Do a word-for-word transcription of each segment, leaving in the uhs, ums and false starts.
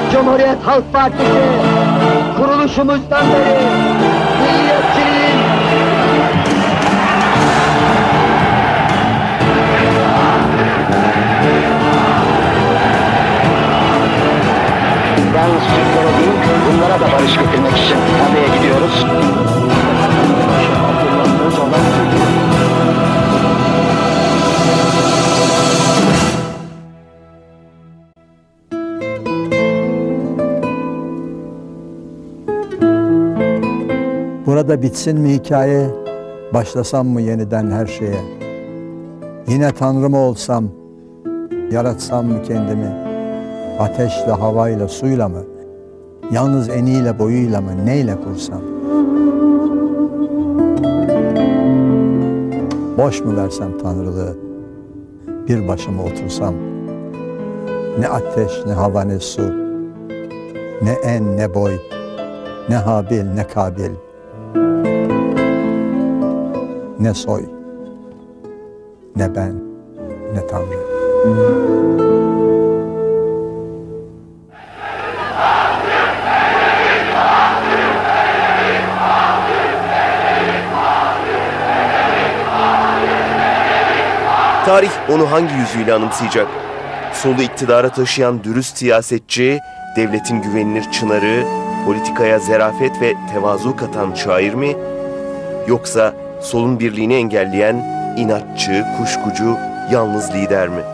Cumhuriyet Halk Partisi kuruluşumuzdan beri milliyetçiliğin yalnız Türklere değil, bunlara da barış getirmek için adaya gidiyoruz. Burada bitsin mi hikaye, başlasam mı yeniden her şeye? Yine Tanrı mı olsam, yaratsam mı kendimi? Ateşle, havayla, suyla mı? Yalnız eniyle, boyuyla mı, neyle kursam? Boş mu versem Tanrılığı, bir başıma otursam? Ne ateş, ne hava, ne su, ne en, ne boy, ne Habil, ne Kabil, ne soy, ne ben, ne Tanrı. Tarih onu hangi yüzüyle anımsayacak? Solu iktidara taşıyan dürüst siyasetçi, devletin güvenilir çınarı, politikaya zerafet ve tevazu katan şair mi? Yoksa solun birliğini engelleyen inatçı, kuşkucu, yalnız lider mi?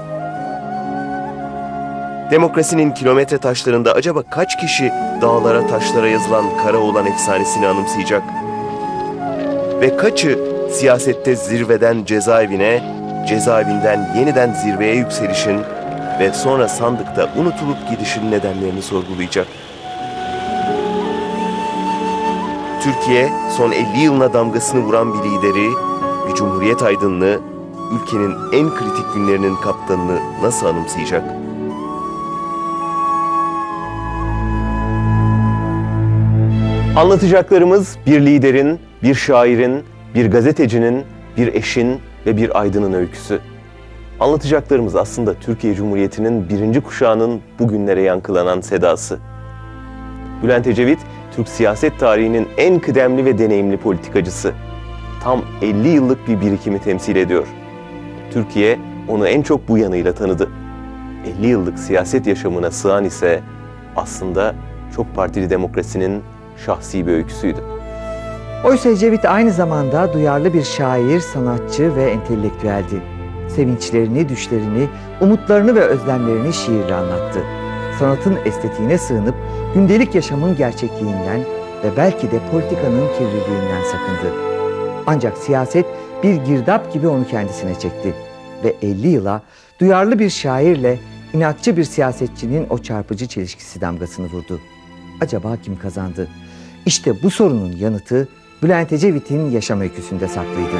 Demokrasinin kilometre taşlarında acaba kaç kişi dağlara taşlara yazılan Karaoğlan efsanesini anımsayacak? Ve kaçı siyasette zirveden cezaevine, cezaevinden yeniden zirveye yükselişin ve sonra sandıkta unutulup gidişin nedenlerini sorgulayacak? Türkiye, son elli yılına damgasını vuran bir lideri, bir cumhuriyet aydınlığı, ülkenin en kritik günlerinin kaptanını nasıl anımsayacak? Anlatacaklarımız bir liderin, bir şairin, bir gazetecinin, bir eşin ve bir aydının öyküsü. Anlatacaklarımız aslında Türkiye Cumhuriyeti'nin birinci kuşağının bugünlere yankılanan sedası. Bülent Ecevit, Türk siyaset tarihinin en kıdemli ve deneyimli politikacısı. Tam elli yıllık bir birikimi temsil ediyor. Türkiye onu en çok bu yanıyla tanıdı. elli yıllık siyaset yaşamına sığan ise aslında çok partili demokrasinin şahsi bir öyküsüydü. Oysa Ecevit aynı zamanda duyarlı bir şair, sanatçı ve entelektüeldi. Sevinçlerini, düşlerini, umutlarını ve özlemlerini şiirle anlattı. Sanatın estetiğine sığınıp gündelik yaşamın gerçekliğinden ve belki de politikanın kirliliğinden sakındı. Ancak siyaset bir girdap gibi onu kendisine çekti ve elli yıla duyarlı bir şairle inatçı bir siyasetçinin o çarpıcı çelişkisi damgasını vurdu. Acaba kim kazandı? İşte bu sorunun yanıtı Bülent Ecevit'in yaşam öyküsünde saklıydı.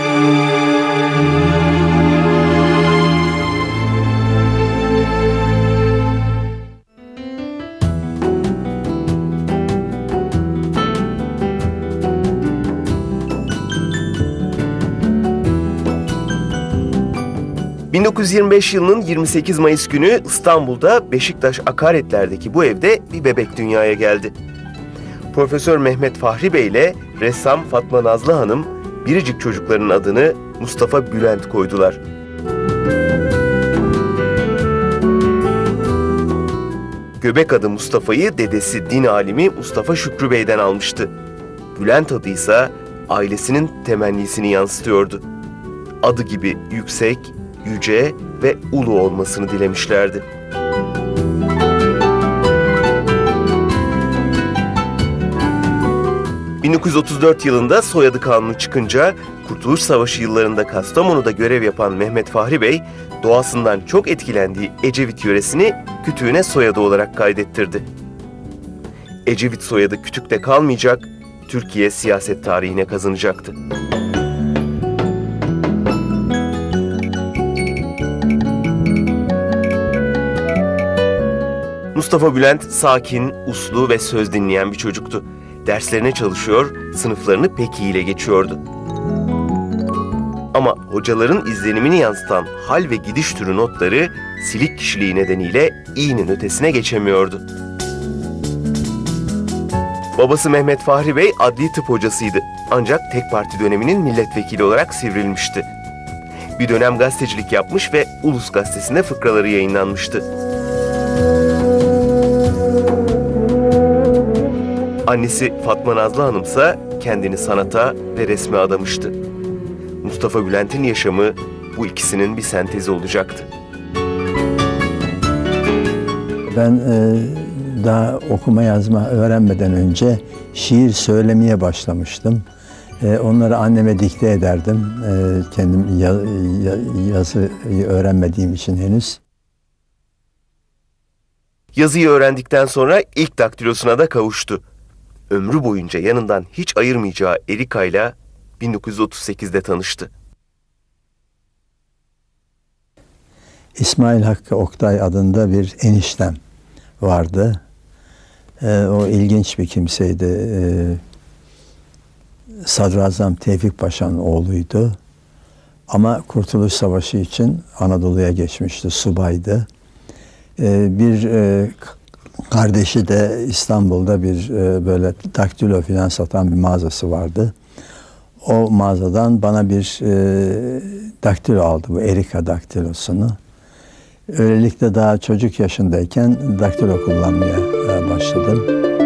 bin dokuz yüz yirmi beş yılının yirmi sekiz Mayıs günü İstanbul'da Beşiktaş Akaretler'deki bu evde bir bebek dünyaya geldi. Profesör Mehmet Fahri Bey ile ressam Fatma Nazlı Hanım biricik çocukların adını Mustafa Bülent koydular. Göbek adı Mustafa'yı dedesi din alimi Mustafa Şükrü Bey'den almıştı. Bülent adı ise ailesinin temennisini yansıtıyordu. Adı gibi yüksek, yüce ve ulu olmasını dilemişlerdi. bin dokuz yüz otuz dört yılında soyadı kanunu çıkınca Kurtuluş Savaşı yıllarında Kastamonu'da görev yapan Mehmet Fahri Bey doğasından çok etkilendiği Ecevit yöresini kütüğüne soyadı olarak kaydettirdi. Ecevit soyadı kütükte kalmayacak, Türkiye siyaset tarihine kazanacaktı. Mustafa Bülent sakin, uslu ve söz dinleyen bir çocuktu. Derslerine çalışıyor, sınıflarını pek iyi ile geçiyordu. Ama hocaların izlenimini yansıtan hal ve gidiş türü notları silik kişiliği nedeniyle iyinin ötesine geçemiyordu. Babası Mehmet Fahri Bey adli tıp hocasıydı. Ancak tek parti döneminin milletvekili olarak sivrilmişti. Bir dönem gazetecilik yapmış ve Ulus Gazetesi'nde fıkraları yayınlanmıştı. Annesi Fatma Nazlı Hanım ise kendini sanata ve resme adamıştı. Mustafa Bülent'in yaşamı bu ikisinin bir sentezi olacaktı. Ben e, daha okuma yazma öğrenmeden önce şiir söylemeye başlamıştım. E, onları anneme dikte ederdim. E, kendim ya, ya, yazıyı öğrenmediğim için henüz. Yazıyı öğrendikten sonra ilk daktilosuna da kavuştu. Ömrü boyunca yanından hiç ayırmayacağı Erika ile bin dokuz yüz otuz sekizde tanıştı. İsmail Hakkı Oktay adında bir eniştem vardı. Ee, o ilginç bir kimseydi. Ee, Sadrazam Tevfik Paşa'nın oğluydu. Ama Kurtuluş Savaşı için Anadolu'ya geçmişti, subaydı. Ee, bir e, kardeşi de İstanbul'da bir e, böyle daktilo falan satan bir mağazası vardı. O mağazadan bana bir e, daktilo aldı, bu Erika daktilosunu. Öylelikle daha çocuk yaşındayken daktilo kullanmaya e, başladım.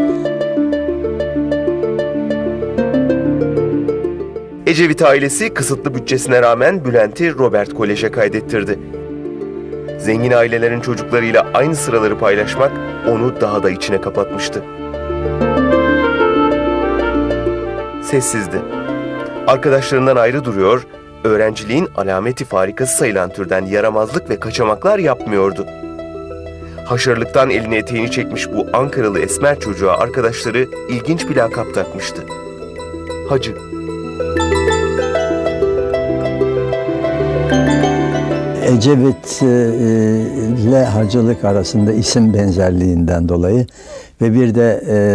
Ecevit ailesi kısıtlı bütçesine rağmen Bülent'i Robert Kolej'e kaydettirdi. Zengin ailelerin çocuklarıyla aynı sıraları paylaşmak onu daha da içine kapatmıştı. Sessizdi. Arkadaşlarından ayrı duruyor, öğrenciliğin alameti farikası sayılan türden yaramazlık ve kaçamaklar yapmıyordu. Haşarılıktan elini eteğini çekmiş bu Ankaralı esmer çocuğa arkadaşları ilginç bir lakap takmıştı. Hacı. Ecevit ile hacılık arasında isim benzerliğinden dolayı ve bir de e,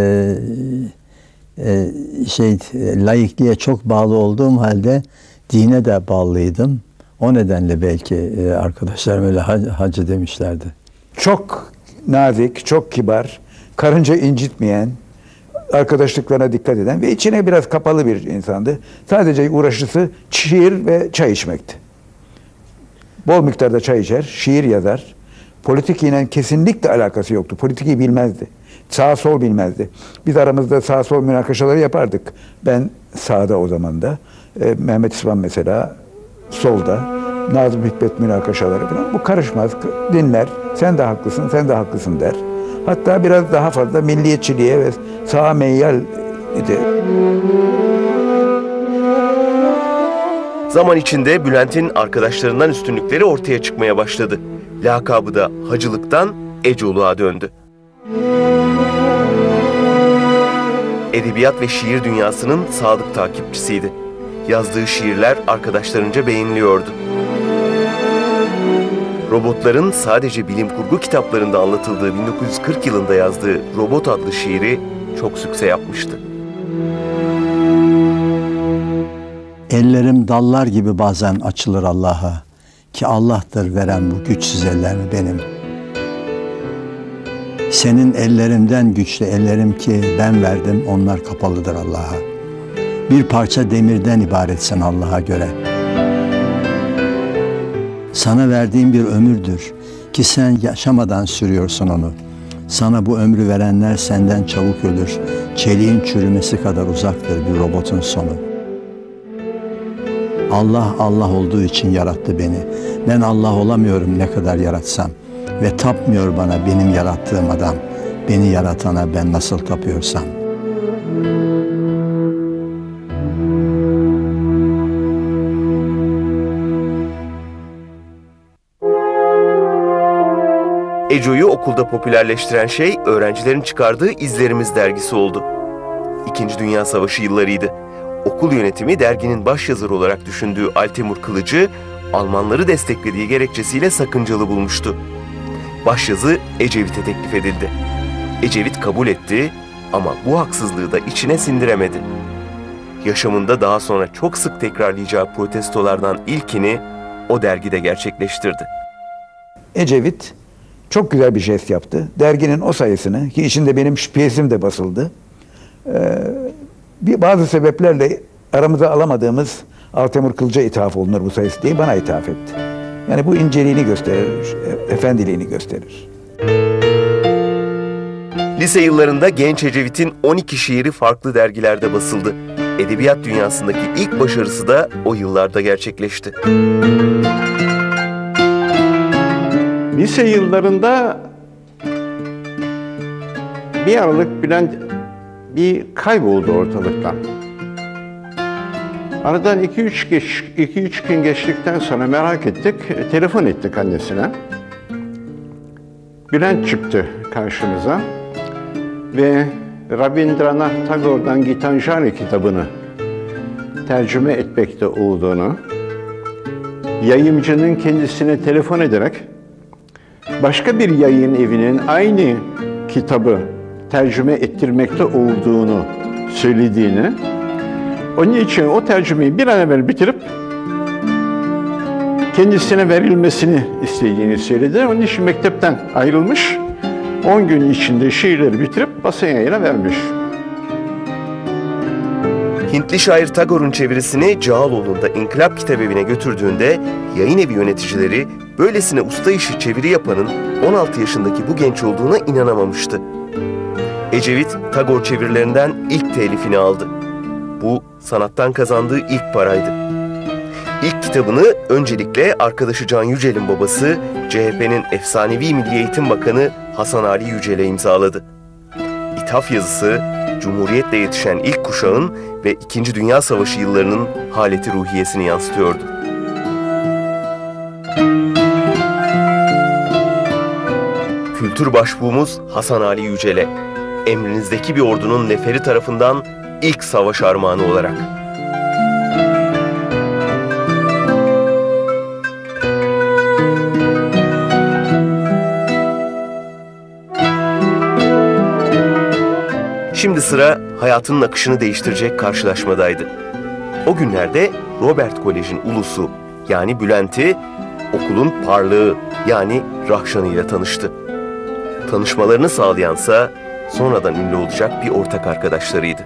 e, şey laikliğe çok bağlı olduğum halde dine de bağlıydım. O nedenle belki e, arkadaşlarım öyle hacı demişlerdi. Çok nazik, çok kibar, karınca incitmeyen, arkadaşlıklarına dikkat eden ve içine biraz kapalı bir insandı. Sadece uğraşısı şiir ve çay içmekti. Bol miktarda çay içer, şiir yazar. Politik ile kesinlikle alakası yoktu. Politiği bilmezdi. Sağ sol bilmezdi. Biz aramızda sağ sol münakaşaları yapardık. Ben sağda o zaman da. E, Mehmet İslam mesela solda. Nazım Hikmet münakaşaları falan. Bu karışmaz. Dinler. Sen de haklısın, sen de haklısın der. Hatta biraz daha fazla milliyetçiliğe ve sağa meyyal idi. Zaman içinde Bülent'in arkadaşlarından üstünlükleri ortaya çıkmaya başladı. Lakabı da hacılıktan Ecoluğa döndü. Edebiyat ve şiir dünyasının sadık takipçisiydi. Yazdığı şiirler arkadaşlarınca beğeniliyordu. Robotların sadece bilim kurgu kitaplarında anlatıldığı bin dokuz yüz kırk yılında yazdığı Robot adlı şiiri çok sükse yapmıştı. Ellerim dallar gibi bazen açılır Allah'a, ki Allah'tır veren bu güçsüz eller benim. Senin ellerinden güçlü ellerim ki ben verdim, onlar kapalıdır Allah'a. Bir parça demirden ibaretsin Allah'a göre. Sana verdiğim bir ömürdür ki sen yaşamadan sürüyorsun onu. Sana bu ömrü verenler senden çabuk ölür. Çeliğin çürümesi kadar uzaktır bir robotun sonu. Allah Allah olduğu için yarattı beni. Ben Allah olamıyorum ne kadar yaratsam. Ve tapmıyor bana benim yarattığım adam. Beni yaratana ben nasıl tapıyorsam. Eco'yu okulda popülerleştiren şey öğrencilerin çıkardığı İzlerimiz dergisi oldu. İkinci Dünya Savaşı yıllarıydı. Okul yönetimi derginin başyazarı olarak düşündüğü Altemur Kılıç'ı Almanları desteklediği gerekçesiyle sakıncalı bulmuştu. Başyazı Ecevit'e teklif edildi. Ecevit kabul etti ama bu haksızlığı da içine sindiremedi. Yaşamında daha sonra çok sık tekrarlayacağı protestolardan ilkini o dergide gerçekleştirdi. Ecevit çok güzel bir jest yaptı. Derginin o sayısını, ki içinde benim piyesim de basıldı, Ee, bir bazı sebeplerle aramıza alamadığımız Altemur Kılca ithaf olunur bu sayısı diye bana ithaf etti. Yani bu inceliğini gösterir, efendiliğini gösterir. Lise yıllarında genç Ecevit'in on iki şiiri farklı dergilerde basıldı. Edebiyat dünyasındaki ilk başarısı da o yıllarda gerçekleşti. Lise yıllarında bir aralık Bülent bir kayboldu ortalıktan. Aradan iki üç geç, iki üç gün geçtikten sonra merak ettik, telefon ettik annesine. Bülent çıktı karşımıza ve Rabindranath Tagore'dan Gitanjali kitabını tercüme etmekte olduğunu, yayımcının kendisine telefon ederek başka bir yayın evinin aynı kitabı tercüme ettirmekte olduğunu söylediğini, onun için o tercümeyi bir an evvel bitirip kendisine verilmesini istediğini söyledi. Onun için mektepten ayrılmış, on gün içinde şiirleri bitirip basın yayına vermiş. Hintli şair Tagore'un çevirisini Cağaloğlu'nda İnkılap Kitabevi'ne götürdüğünde yayın evi yöneticileri böylesine usta işi çeviri yapanın on altı yaşındaki bu genç olduğuna inanamamıştı. Ecevit, Tagore çevirilerinden ilk telifini aldı. Bu sanattan kazandığı ilk paraydı. İlk kitabını öncelikle arkadaşı Can Yücel'in babası, C H P'nin efsanevi Milli Eğitim Bakanı Hasan Ali Yücel'e imzaladı. İthaf yazısı, Cumhuriyet'le yetişen ilk kuşağın ve İkinci Dünya Savaşı yıllarının haleti ruhiyesini yansıtıyordu. Kültür Başbuğumuz Hasan Ali Yücel'e, emrinizdeki bir ordunun neferi tarafından ilk savaş armağanı olarak. Şimdi sıra hayatının akışını değiştirecek karşılaşmadaydı. O günlerde Robert Kolej'in ulusu yani Bülent'i okulun parlığı yani Rahşan'ı ile tanıştı. Tanışmalarını sağlayansa sonradan ünlü olacak bir ortak arkadaşlarıydı.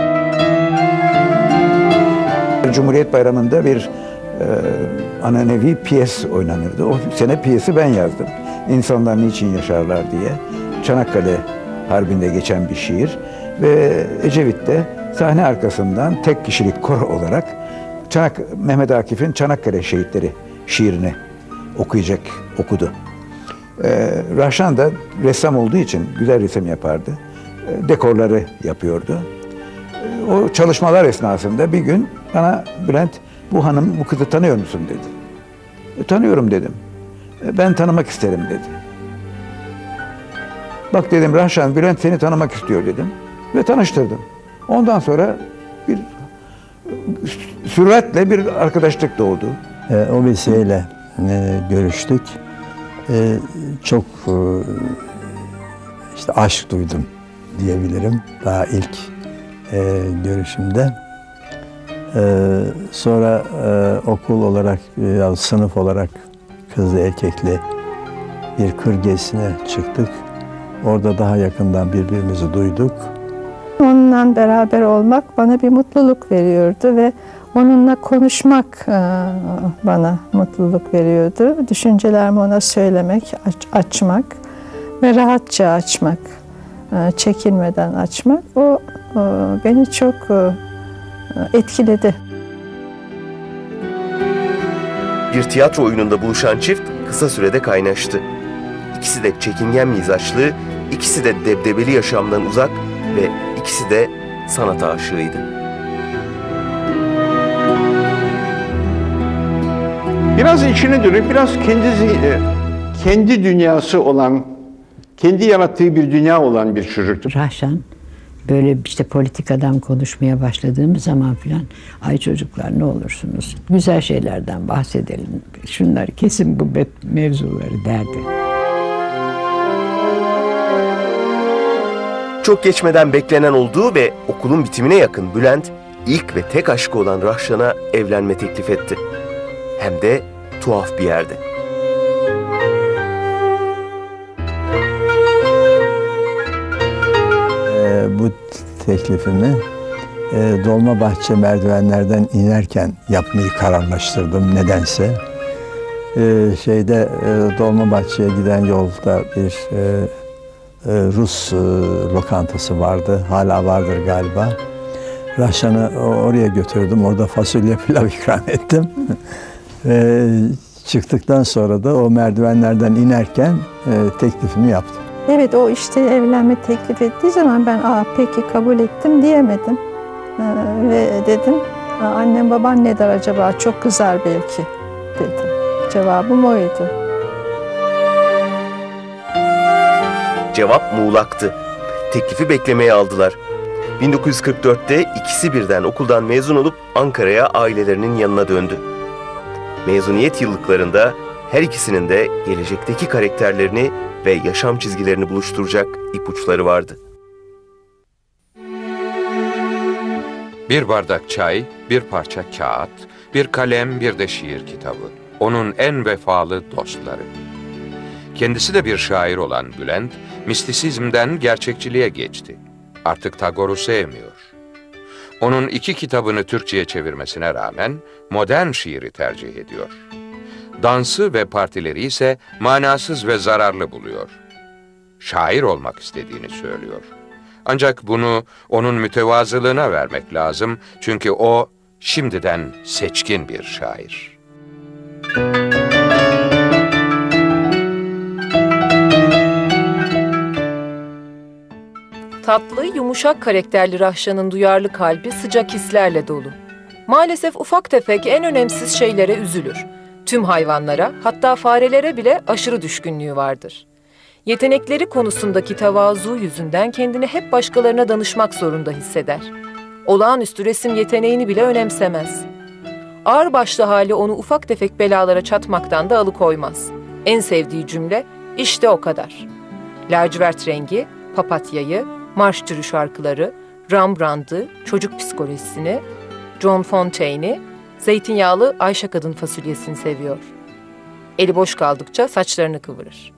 Cumhuriyet Bayramı'nda bir e, ananevi piyes oynanırdı. O sene piyesi ben yazdım. İnsanlar niçin yaşarlar diye. Çanakkale Harbi'nde geçen bir şiir. Ve Ecevit de sahne arkasından tek kişilik koro olarak Çanak Mehmet Akif'in Çanakkale Şehitleri şiirini okuyacak, okudu. Ee, Rahşan da ressam olduğu için güzel resim yapardı. Ee, dekorları yapıyordu. Ee, o çalışmalar esnasında bir gün bana Bülent, bu hanım, bu kızı tanıyor musun dedi. E, tanıyorum dedim. E, ben tanımak isterim dedi. Bak dedim Rahşan, Bülent seni tanımak istiyor dedim. Ve tanıştırdım. Ondan sonra bir süratle bir arkadaşlık doğdu. E, o vesileyle e, görüştük. E, çok e, işte aşk duydum diyebilirim daha ilk e, görüşümde. E, sonra e, okul olarak, ya sınıf olarak kızlı erkekli bir kır gezisine çıktık. Orada daha yakından birbirimizi duyduk. Onunla beraber olmak bana bir mutluluk veriyordu ve onunla konuşmak bana mutluluk veriyordu. Düşüncelerimi ona söylemek, açmak ve rahatça açmak, çekinmeden açmak. O beni çok etkiledi. Bir tiyatro oyununda buluşan çift kısa sürede kaynaştı. İkisi de çekingen mizaçlı, ikisi de debdebeli yaşamdan uzak ve ikisi de sanata aşığıydı. Biraz içine dönüp biraz kendi kendi dünyası olan, kendi yarattığı bir dünya olan bir çocuktu. Rahşan böyle işte politikadan konuşmaya başladığımız zaman filan, ay çocuklar ne olursunuz güzel şeylerden bahsedelim, şunları kesin bu mevzuları derdi. Çok geçmeden beklenen olduğu ve okulun bitimine yakın Bülent, ilk ve tek aşkı olan Rahşan'a evlenme teklif etti. Hem de tuhaf bir yerde. Ee, bu teklifimi e, Dolmabahçe merdivenlerden inerken yapmayı kararlaştırdım nedense. E, şeyde e, Dolmabahçe'ye giden yolda bir e, e, Rus e, lokantası vardı, hala vardır galiba. Rahşan'ı oraya götürdüm, orada fasulye pilav ikram ettim. Ve çıktıktan sonra da o merdivenlerden inerken e, teklifimi yaptım. Evet, o işte evlenme teklif ettiği zaman ben aa peki kabul ettim diyemedim. Ee, ve dedim annem baban ne der acaba, çok kızar belki dedim. Cevabım oydu. Cevap muğlaktı. Teklifi beklemeye aldılar. bin dokuz yüz kırk dörtte ikisi birden okuldan mezun olup Ankara'ya ailelerinin yanına döndü. Mezuniyet yıllıklarında her ikisinin de gelecekteki karakterlerini ve yaşam çizgilerini buluşturacak ipuçları vardı. Bir bardak çay, bir parça kağıt, bir kalem, bir de şiir kitabı. Onun en vefalı dostları. Kendisi de bir şair olan Bülent, mistisizmden gerçekçiliğe geçti. Artık Tagore'u sevmiyor. Onun iki kitabını Türkçe'ye çevirmesine rağmen modern şiiri tercih ediyor. Dansı ve partileri ise manasız ve zararlı buluyor. Şair olmak istediğini söylüyor. Ancak bunu onun mütevazılığına vermek lazım, çünkü o şimdiden seçkin bir şair. Tatlı, yumuşak karakterli Rahşan'ın duyarlı kalbi sıcak hislerle dolu. Maalesef ufak tefek en önemsiz şeylere üzülür. Tüm hayvanlara, hatta farelere bile aşırı düşkünlüğü vardır. Yetenekleri konusundaki tevazu yüzünden kendini hep başkalarına danışmak zorunda hisseder. Olağanüstü resim yeteneğini bile önemsemez. Ağırbaşlı hali onu ufak tefek belalara çatmaktan da alıkoymaz. En sevdiği cümle, işte o kadar. Lacivert rengi, papatyayı, marş türü şarkıları, Rembrandt'ı, çocuk psikolojisini, John Fontaine'i, zeytinyağlı Ayşe kadın fasulyesini seviyor. Eli boş kaldıkça saçlarını kıvırır.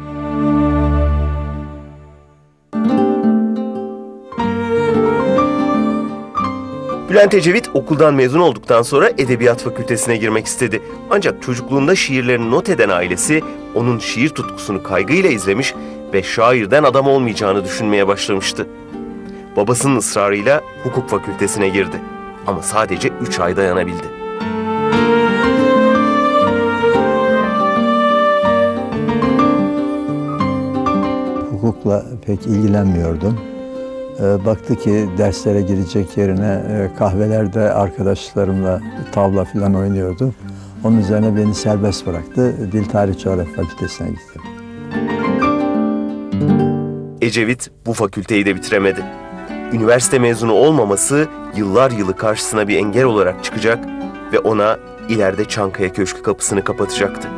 Bülent Ecevit okuldan mezun olduktan sonra Edebiyat Fakültesine girmek istedi. Ancak çocukluğunda şiirlerini not eden ailesi onun şiir tutkusunu kaygıyla izlemiş ve şairden adam olmayacağını düşünmeye başlamıştı. Babasının ısrarıyla hukuk fakültesine girdi. Ama sadece üç ay dayanabildi. Hukukla pek ilgilenmiyordum. Baktı ki derslere girecek yerine kahvelerde arkadaşlarımla tavla falan oynuyordu. Onun üzerine beni serbest bıraktı. Dil Tarih Coğrafya Fakültesine gittim. Ecevit bu fakülteyi de bitiremedi. Üniversite mezunu olmaması yıllar yılı karşısına bir engel olarak çıkacak ve ona ileride Çankaya Köşkü kapısını kapatacaktı.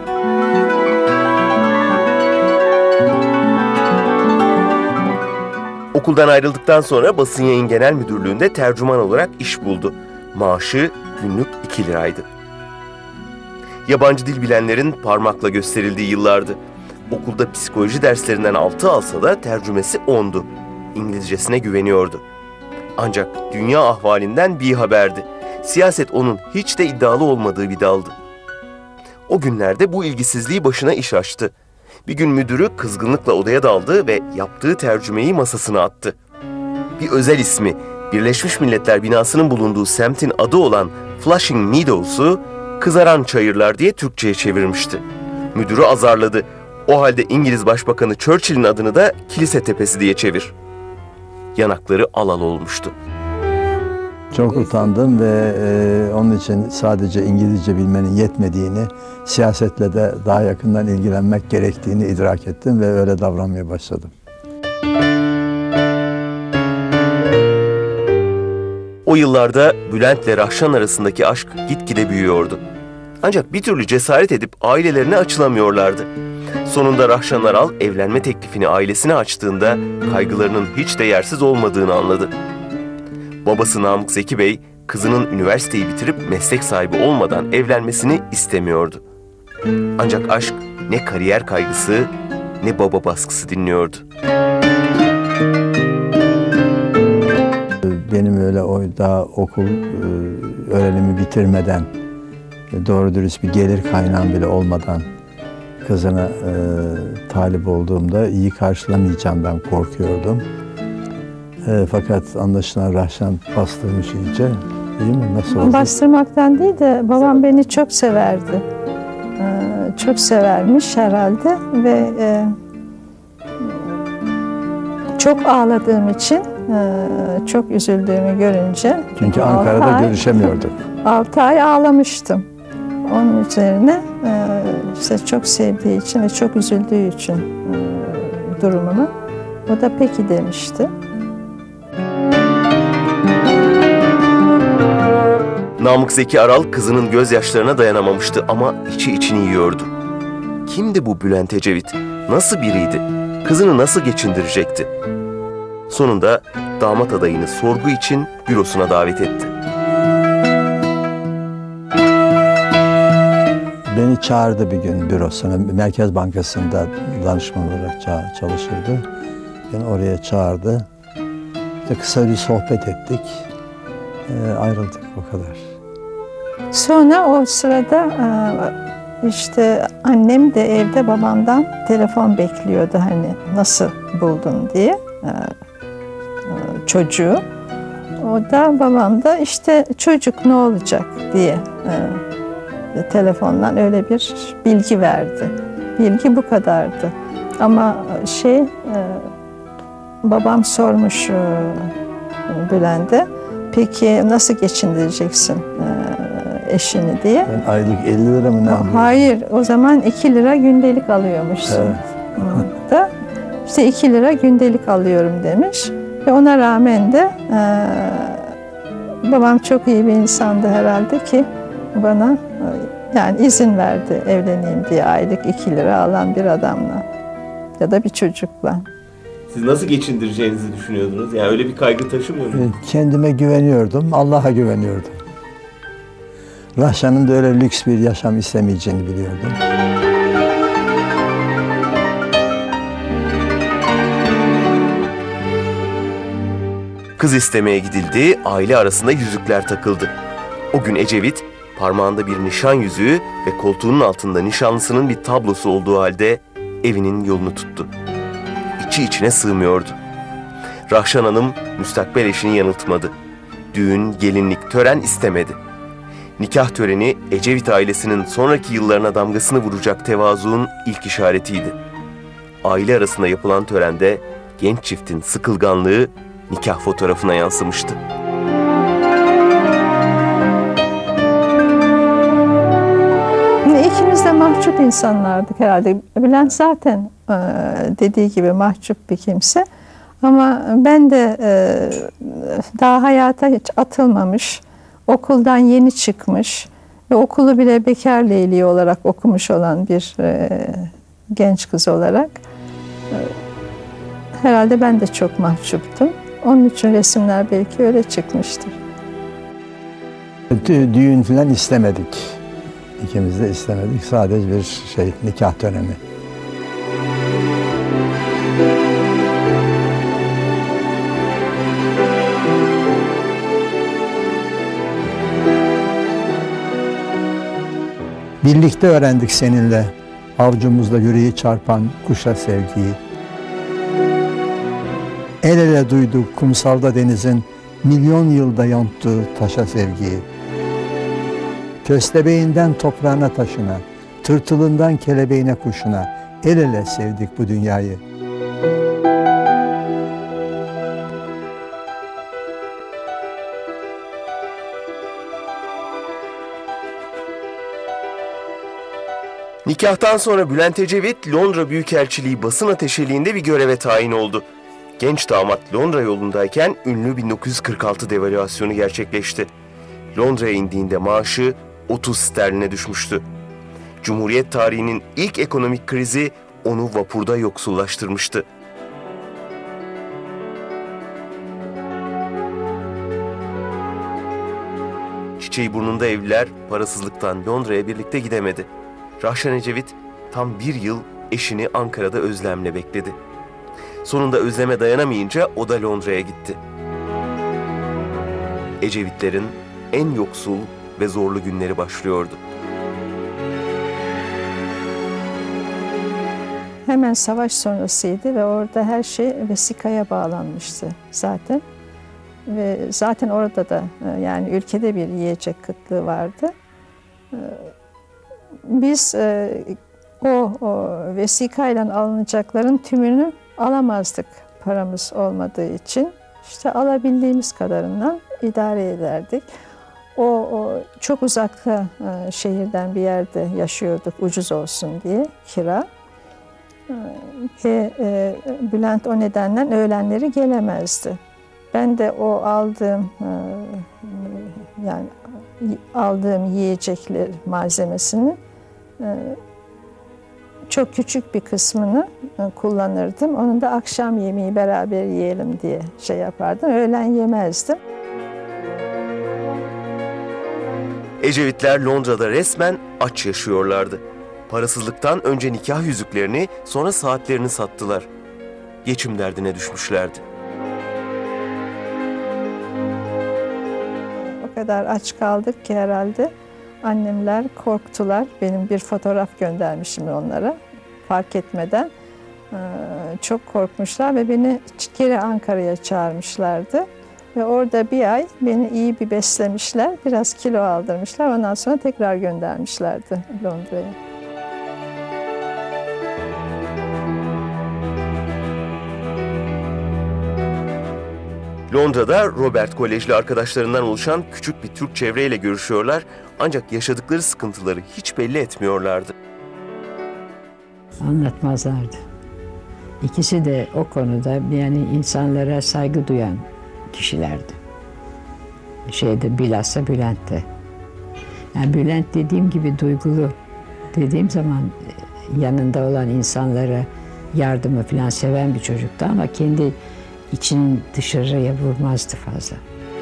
Okuldan ayrıldıktan sonra Basın Yayın Genel Müdürlüğü'nde tercüman olarak iş buldu. Maaşı günlük iki liraydı. Yabancı dil bilenlerin parmakla gösterildiği yıllardı. Okulda psikoloji derslerinden altı alsa da tercümesi ondu. İngilizcesine güveniyordu. Ancak dünya ahvalinden bir haberdi. Siyaset onun hiç de iddialı olmadığı bir daldı. O günlerde bu ilgisizliği başına iş açtı. Bir gün müdürü kızgınlıkla odaya daldı ve yaptığı tercümeyi masasına attı. Bir özel ismi, Birleşmiş Milletler binasının bulunduğu semtin adı olan Flushing Meadows'u kızaran çayırlar diye Türkçe'ye çevirmişti. Müdürü azarladı. O halde İngiliz Başbakanı Churchill'in adını da Kilise Tepesi diye çevir. Yanakları al al olmuştu. Çok utandım ve e, onun için sadece İngilizce bilmenin yetmediğini, siyasetle de daha yakından ilgilenmek gerektiğini idrak ettim ve öyle davranmaya başladım. O yıllarda Bülent ile Rahşan arasındaki aşk gitgide büyüyordu. Ancak bir türlü cesaret edip ailelerine açılamıyorlardı. Sonunda Rahşan Aral evlenme teklifini ailesine açtığında kaygılarının hiç de yersiz olmadığını anladı. Babası Namık Zeki Bey, kızının üniversiteyi bitirip meslek sahibi olmadan evlenmesini istemiyordu. Ancak aşk ne kariyer kaygısı ne baba baskısı dinliyordu. o da okul e, öğrenimi bitirmeden, e, doğru dürüst bir gelir kaynağım bile olmadan kızına e, talip olduğumda iyi karşılamayacağımdan korkuyordum. E, fakat anlaşılan Rahşan bastırmış iyice. Değil mi? Nasıl oldu? Bastırmaktan değil de babam beni çok severdi. Ee, çok severmiş herhalde ve e, çok ağladığım için, e, çok üzüldüğümü görünce. Çünkü Ankara'da altı ay, görüşemiyorduk. altı ay ağlamıştım. Onun üzerine e, işte çok sevdiği için ve çok üzüldüğü için e, durumunu. O da peki demişti. Namık Zeki Aral kızının gözyaşlarına dayanamamıştı ama içi içini yiyordu. Kimdi bu Bülent Ecevit? Nasıl biriydi? Kızını nasıl geçindirecekti? Sonunda damat adayını sorgu için bürosuna davet etti. Beni çağırdı bir gün bürosuna. Merkez Bankası'nda danışman olarak çalışırdı. Beni oraya çağırdı. İşte kısa bir sohbet ettik. E, ayrıldık o kadar. Sonra o sırada işte annem de evde babamdan telefon bekliyordu, hani nasıl buldun diye çocuğu. O da babam da işte çocuk ne olacak diye telefondan öyle bir bilgi verdi. Bilgi bu kadardı. Ama şey babam sormuş Bülent'e, peki nasıl geçindireceksin eşini diye. Ben aylık elli lira mı ne alıyorum? Hayır, o zaman iki lira gündelik alıyormuşsun. Evet. Da işte iki lira gündelik alıyorum demiş. Ve ona rağmen de e, babam çok iyi bir insandı herhalde ki bana e, yani izin verdi evleneyim diye, aylık iki lira alan bir adamla ya da bir çocukla. Siz nasıl geçindireceğinizi düşünüyordunuz? Yani öyle bir kaygı taşımıyor muydunuz? Kendime güveniyordum, Allah'a güveniyordum. Rahşan'ın da öyle lüks bir yaşam istemeyeceğini biliyordum. Kız istemeye gidildi, aile arasında yüzükler takıldı. O gün Ecevit, parmağında bir nişan yüzüğü ve koltuğunun altında nişanlısının bir tablosu olduğu halde evinin yolunu tuttu. İçi içine sığmıyordu. Rahşan Hanım müstakbel eşini yanıltmadı. Düğün, gelinlik, tören istemedi. Nikah töreni Ecevit ailesinin sonraki yıllarına damgasını vuracak tevazuun ilk işaretiydi. Aile arasında yapılan törende genç çiftin sıkılganlığı nikah fotoğrafına yansımıştı. İkimiz de mahcup insanlardık herhalde. Bülent zaten dediği gibi mahcup bir kimse. Ama ben de daha hayata hiç atılmamış, okuldan yeni çıkmış ve okulu bile bekar leyliği olarak okumuş olan bir genç kız olarak herhalde ben de çok mahcuptum. Onun için resimler belki öyle çıkmıştır. Düğün falan istemedik. İkimiz de istemedik. Sadece bir şey, nikah dönemi. Birlikte öğrendik seninle, avcumuzda yüreği çarpan kuşa sevgiyi. El ele duyduk kumsalda denizin milyon yılda yonttuğu taşa sevgiyi. Köstebeğinden toprağına taşına, tırtılından kelebeğine kuşuna el ele sevdik bu dünyayı. Nikahtan sonra Bülent Ecevit Londra Büyükelçiliği basın ateşeliğinde bir göreve tayin oldu. Genç damat Londra yolundayken ünlü bin dokuz yüz kırk altı devalüasyonu gerçekleşti. Londra'ya indiğinde maaşı otuz sterline düşmüştü. Cumhuriyet tarihinin ilk ekonomik krizi onu vapurda yoksullaştırmıştı. Çiçeği burnunda evliler parasızlıktan Londra'ya birlikte gidemedi. Rahşan Ecevit tam bir yıl eşini Ankara'da özlemle bekledi. Sonunda özleme dayanamayınca o da Londra'ya gitti. Ecevitlerin en yoksul ve zorlu günleri başlıyordu. Hemen savaş sonrasıydı ve orada her şey vesikaya bağlanmıştı zaten. Ve zaten orada da yani ülkede bir yiyecek kıtlığı vardı. Biz o, o vesikayla alınacakların tümünü alamazdık paramız olmadığı için. İşte alabildiğimiz kadarından idare ederdik. O, o çok uzakta şehirden bir yerde yaşıyorduk ucuz olsun diye kira. Ve e, Bülent o nedenle öğlenleri gelemezdi. Ben de o aldığım e, yani aldığım yiyecekler malzemesini e, çok küçük bir kısmını e, kullanırdım. Onun da akşam yemeği beraber yiyelim diye şey yapardım. Öğlen yemezdim. Ecevitler Londra'da resmen aç yaşıyorlardı. Parasızlıktan önce nikah yüzüklerini, sonra saatlerini sattılar. Geçim derdine düşmüşlerdi. O kadar aç kaldık ki herhalde annemler korktular. Benim bir fotoğraf göndermişim onlara fark etmeden. Çok korkmuşlar ve beni geri Ankara'ya çağırmışlardı. Ve orada bir ay beni iyi bir beslemişler, biraz kilo aldırmışlar. Ondan sonra tekrar göndermişlerdi Londra'ya. Londra'da Robert Kolejli arkadaşlarından oluşan küçük bir Türk çevreyle görüşüyorlar, ancak yaşadıkları sıkıntıları hiç belli etmiyorlardı. Anlatmazlardı. İkisi de o konuda yani insanlara saygı duyan kişilerdi. Şeyde bilhassa Bülent'te. Yani Bülent dediğim gibi duygulu. Dediğim zaman yanında olan insanlara yardımı falan seven bir çocuktu ama kendi için dışarıya vurmazdı fazla.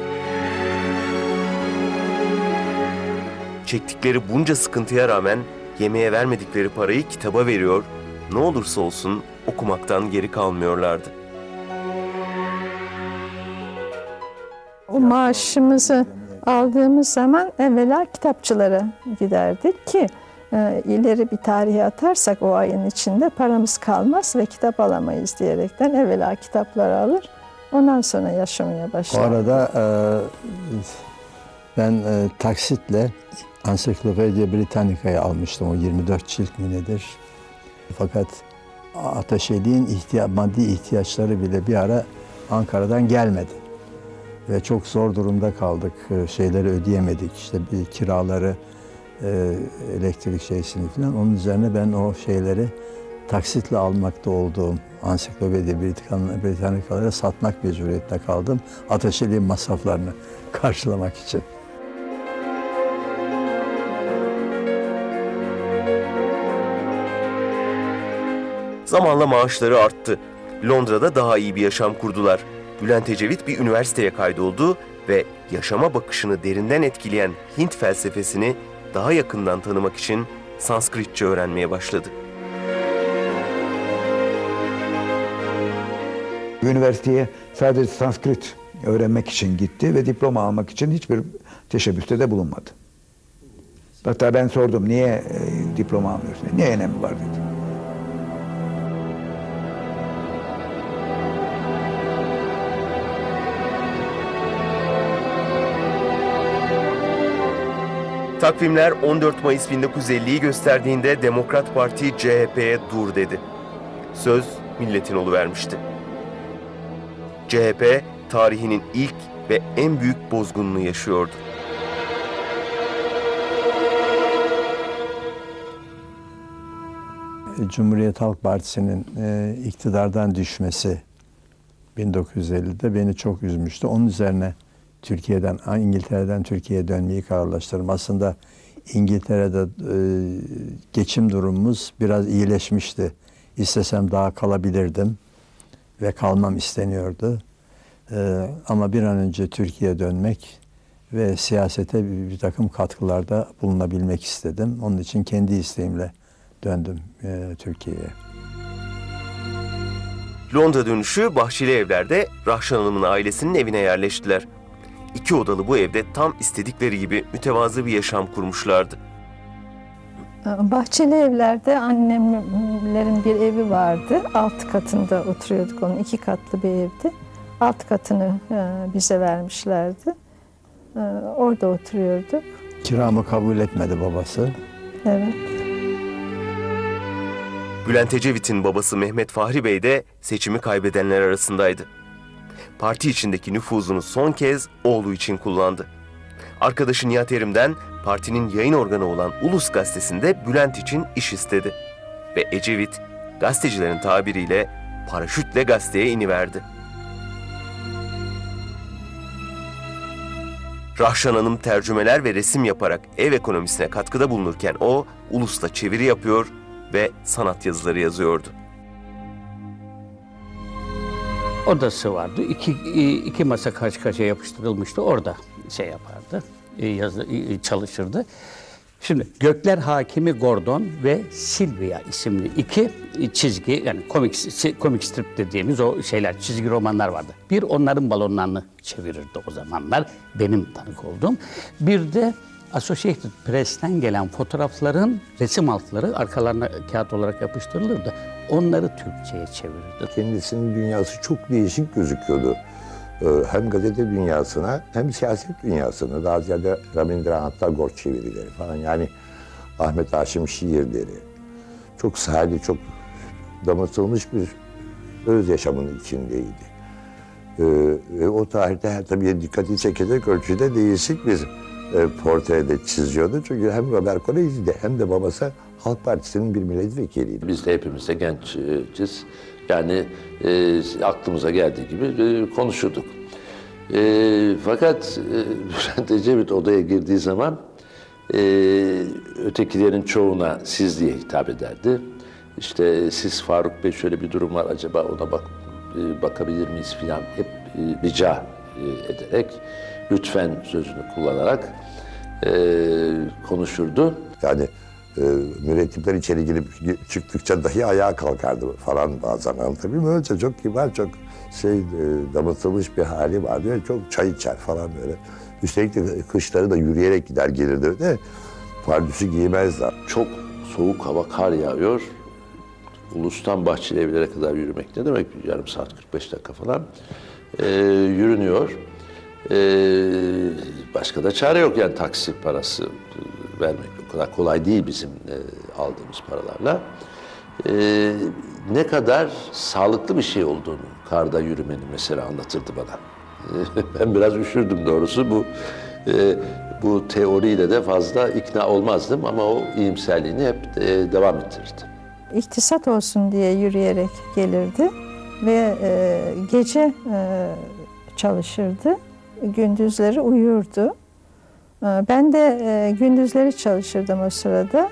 Çektikleri bunca sıkıntıya rağmen yemeğe vermedikleri parayı kitaba veriyor, ne olursa olsun okumaktan geri kalmıyorlardı. O maaşımızı aldığımız zaman evvela kitapçılara giderdik ki e, ileri bir tarihe atarsak o ayın içinde paramız kalmaz ve kitap alamayız diyerekten evvela kitapları alır. Ondan sonra yaşamaya O başlar. arada e, ben e, taksitle Encyclopedia Britannica'yı almıştım. O yirmi dört cilt mi nedir? Fakat Ataşeli'nin ihtiya maddi ihtiyaçları bile bir ara Ankara'dan gelmedi. Ve çok zor durumda kaldık. Şeyleri ödeyemedik. İşte bir kiraları, elektrik şeysini falan. Onun üzerine ben o şeyleri taksitle almakta olduğum Ansiklopedi Britannicalara satmak mecburiyetinde kaldım. Ataşeli'nin masraflarını karşılamak için. Zamanla maaşları arttı. Londra'da daha iyi bir yaşam kurdular. Bülent Ecevit bir üniversiteye kaydoldu ve yaşama bakışını derinden etkileyen Hint felsefesini daha yakından tanımak için Sanskritçe öğrenmeye başladı. Üniversiteye sadece Sanskrit öğrenmek için gitti ve diploma almak için hiçbir teşebbüste de bulunmadı. Hatta ben sordum, niye e, diploma almıyorsun? Ne önemi var dedi. Takvimler on dört Mayıs bin dokuz yüz elliyi gösterdiğinde Demokrat Parti C H P'ye dur dedi. Söz milletin oluvermişti. C H P tarihinin ilk ve en büyük bozgununu yaşıyordu. Cumhuriyet Halk Partisi'nin e, iktidardan düşmesi bin dokuz yüz ellide beni çok üzmüştü. Onun üzerine Türkiye'den, İngiltere'den Türkiye'ye dönmeyi kararlaştırdım. Aslında İngiltere'de e, geçim durumumuz biraz iyileşmişti. İstesem daha kalabilirdim ve kalmam isteniyordu. E, ama bir an önce Türkiye'ye dönmek ve siyasete bir, bir takım katkılarda bulunabilmek istedim. Onun için kendi isteğimle döndüm e, Türkiye'ye. Londra dönüşü Bahçeli Evler'de Rahşan Hanım'ın ailesinin evine yerleştiler. iki odalı bu evde tam istedikleri gibi mütevazı bir yaşam kurmuşlardı. Bahçeli Evler'de annemlerin bir evi vardı. Alt katında oturuyorduk, onun iki katlı bir evdi. Alt katını bize vermişlerdi. Orada oturuyorduk. Kiramı kabul etmedi babası. Evet. Bülent Ecevit'in babası Mehmet Fahri Bey de seçimi kaybedenler arasındaydı. Parti içindeki nüfuzunu son kez oğlu için kullandı. Arkadaşı Nihat Erim'den partinin yayın organı olan Ulus Gazetesi'nde Bülent için iş istedi. Ve Ecevit, gazetecilerin tabiriyle paraşütle gazeteye iniverdi. Rahşan Hanım tercümeler ve resim yaparak ev ekonomisine katkıda bulunurken o, Ulus'ta çeviri yapıyor ve sanat yazıları yazıyordu. Odası vardı. İki, iki masa karşı karşıya yapıştırılmıştı. Orada şey yapardı, yazı, çalışırdı. Şimdi Gökler Hakimi Gordon ve Silvia isimli iki çizgi, yani komik, komik strip dediğimiz o şeyler, çizgi romanlar vardı. Bir onların balonlarını çevirirdi o zamanlar, benim tanık olduğum. Bir de Associated Press'ten gelen fotoğrafların resim altları arkalarına kağıt olarak yapıştırılırdı. Onları Türkçe'ye çevirirdi. Kendisinin dünyası çok değişik gözüküyordu. Hem gazete dünyasına hem siyaset dünyasına, daha ziyade Rabindranath Tagore çevirileri falan, yani Ahmet Haşim şiirleri. Çok sade, çok damıtılmış bir öz yaşamının içindeydi. Ee, o tarihte tabii dikkati çekecek ölçüde değişik bir e, portrede çiziyordu. Çünkü hem Robert Koleji'de hem de babası Halk Partisi'nin bir milletvekiliydi. Biz de hepimiz de gençiz. Yani e, aklımıza geldiği gibi e, konuşurduk. E, fakat e, Bülent Ecevit odaya girdiği zaman e, ötekilerin çoğuna siz diye hitap ederdi. İşte siz Faruk Bey, şöyle bir durum var, acaba ona bak e, bakabilir miyiz filan, hep e, rica e, ederek, lütfen sözünü kullanarak e, konuşurdu. Yani e, mürettipler içeri girip çıktıkça dahi ayağa kalkardı falan bazen, anlatabiliyor muyum? Öylece çok kibar, çok şey e, damıtılmış bir hali vardı. Öyle çok çay içer falan böyle. Üstelik de kışları da yürüyerek gider gelirdi öyle. Pardüsü giymezler. Çok soğuk hava, kar yağıyor. Ulus'tan Bahçeli Evler'e kadar yürümek ne demek? Yarım saat, kırk beş dakika falan e, yürünüyor. E, başka da çare yok, yani taksi parası vermek o kadar kolay değil bizim e, aldığımız paralarla. E, ne kadar sağlıklı bir şey olduğunu karda yürümenin mesela anlatırdı bana. E, ben biraz üşürdüm doğrusu, bu e, bu teoriyle de fazla ikna olmazdım ama o iyimserliğini hep e, devam ettirirdi. İktisat olsun diye yürüyerek gelirdi ve e, gece e, çalışırdı, gündüzleri uyurdu. E, ben de e, gündüzleri çalışırdım o sırada.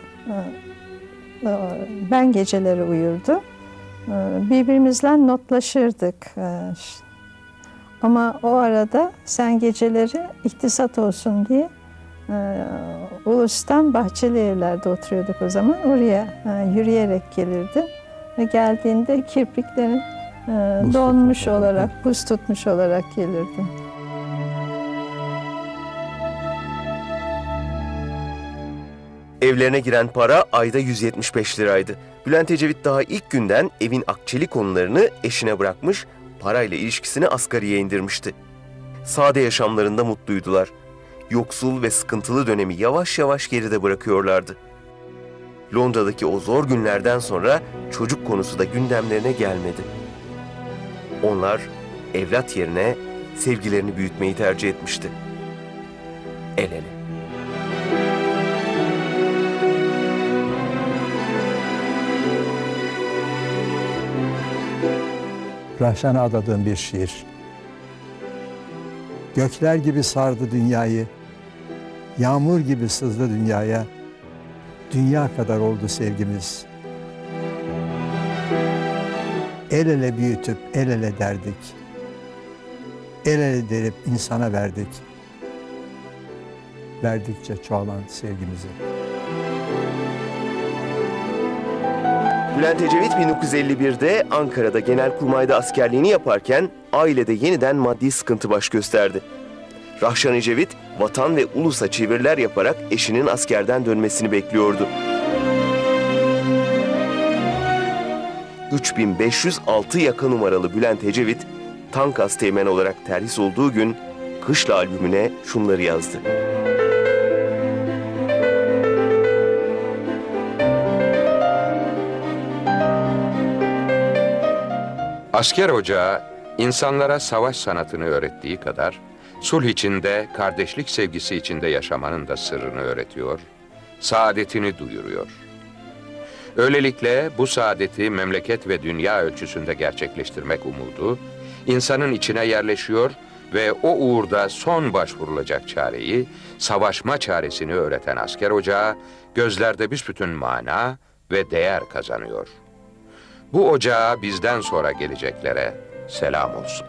E, e, ben geceleri uyurdum. E, birbirimizle notlaşırdık. E, ama o arada sen geceleri iktisat olsun diye Ee, Ulus'tan Bahçeli Evler'de oturuyorduk o zaman. Oraya e, yürüyerek gelirdim. Ve geldiğinde kirpiklerin e, donmuş tutmuş olarak, buz tutmuş olarak gelirdim. Evlerine giren para ayda yüz yetmiş beş liraydı. Bülent Ecevit daha ilk günden evin akçeli konularını eşine bırakmış, parayla ilişkisini asgariye indirmişti. Sade yaşamlarında mutluydular. Yoksul ve sıkıntılı dönemi yavaş yavaş geride bırakıyorlardı. Londra'daki o zor günlerden sonra çocuk konusu da gündemlerine gelmedi. Onlar evlat yerine sevgilerini büyütmeyi tercih etmişti. El ele. Rahşan'a adadığım bir şiir. Gökler gibi sardı dünyayı, yağmur gibi sızdı dünyaya, dünya kadar oldu sevgimiz. El ele büyütüp el ele derdik, el ele derip insana verdik, verdikçe çoğalan sevgimizi. Bülent Ecevit bin dokuz yüz elli birde Ankara'da Genelkurmay'da askerliğini yaparken ailede yeniden maddi sıkıntı baş gösterdi. Rahşan Ecevit, vatan ve ulusa çeviriler yaparak eşinin askerden dönmesini bekliyordu. üç bin beş yüz altı yaka numaralı Bülent Ecevit, tank asteğmen olarak terhis olduğu gün Kışla albümüne şunları yazdı. Asker ocağı, insanlara savaş sanatını öğrettiği kadar, sulh içinde, kardeşlik sevgisi içinde yaşamanın da sırrını öğretiyor, saadetini duyuruyor. Öylelikle bu saadeti memleket ve dünya ölçüsünde gerçekleştirmek umudu, insanın içine yerleşiyor ve o uğurda son başvurulacak çareyi, savaşma çaresini öğreten asker ocağı, gözlerde büsbütün mana ve değer kazanıyor. Bu ocağa bizden sonra geleceklere selam olsun.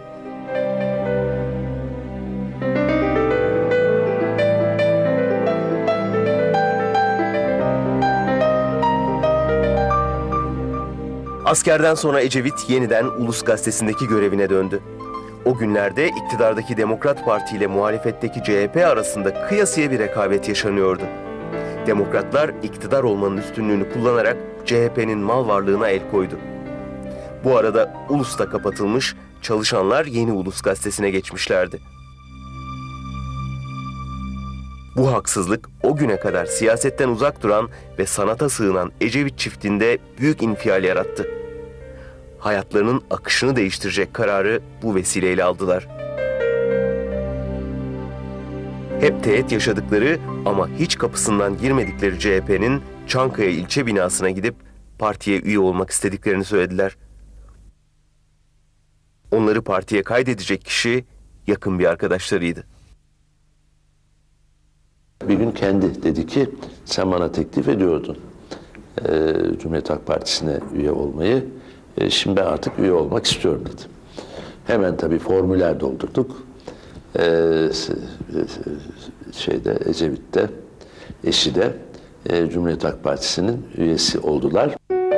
Askerden sonra Ecevit yeniden Ulus Gazetesi'ndeki görevine döndü. O günlerde iktidardaki Demokrat Parti ile muhalefetteki C H P arasında kıyasıya bir rekabet yaşanıyordu. Demokratlar iktidar olmanın üstünlüğünü kullanarak C H P'nin mal varlığına el koydu. Bu arada Ulus'ta kapatılmış, çalışanlar Yeni Ulus Gazetesi'ne geçmişlerdi. Bu haksızlık o güne kadar siyasetten uzak duran ve sanata sığınan Ecevit çiftinde büyük infial yarattı. Hayatlarının akışını değiştirecek kararı bu vesileyle aldılar. Hep teğet yaşadıkları ama hiç kapısından girmedikleri C H P'nin Çankaya ilçe binasına gidip partiye üye olmak istediklerini söylediler. Onları partiye kaydedecek kişi yakın bir arkadaşlarıydı. Bir gün kendi dedi ki, sen bana teklif ediyordun e, Cumhuriyet Halk Partisi'ne üye olmayı. E, şimdi ben artık üye olmak istiyorum dedi. Hemen tabii formüller doldurduk. E, şeyde Ecevit'te, eşi de e, Cumhuriyet Halk Partisi'nin üyesi oldular.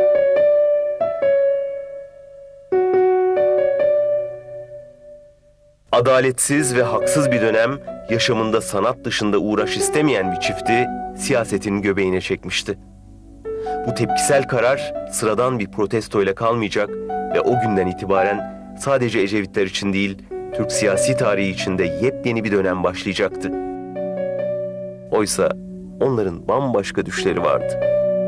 Adaletsiz ve haksız bir dönem, yaşamında sanat dışında uğraş istemeyen bir çifti siyasetin göbeğine çekmişti. Bu tepkisel karar sıradan bir protestoyla kalmayacak ve o günden itibaren sadece Ecevitler için değil, Türk siyasi tarihi içinde yepyeni bir dönem başlayacaktı. Oysa onların bambaşka düşleri vardı.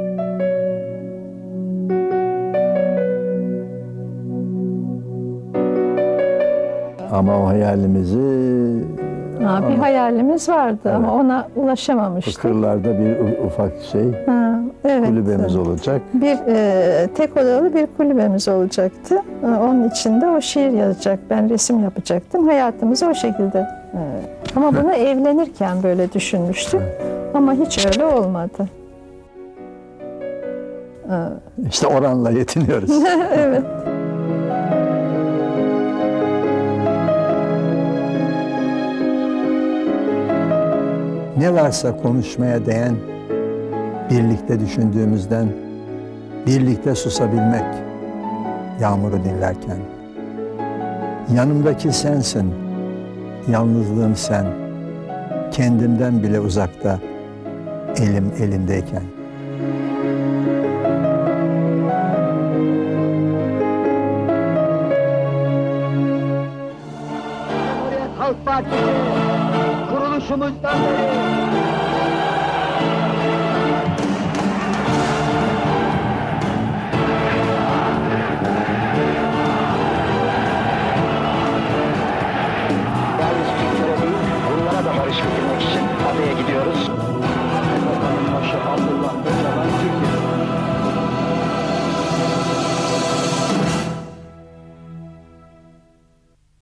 Ama o hayalimizi Ha, bir hayalimiz vardı evet. Ama ona ulaşamamıştık. Fıkırlarda bir ufak şey, ha, evet, kulübemiz evet. olacak. Bir e, tek odalı bir kulübemiz olacaktı. E, onun içinde o şiir yazacak, ben resim yapacaktım. Hayatımızı o şekilde. E, ama bunu evlenirken böyle düşünmüştük. Ama hiç öyle olmadı. E, işte oranla yetiniyoruz. Evet. Ne varsa konuşmaya değen, birlikte düşündüğümüzden, birlikte susabilmek, yağmuru dinlerken. Yanımdaki sensin, yalnızlığım sen, kendimden bile uzakta, elim elindeyken. Cumhuriyet Halk Partisi kuruluşumuzdan beri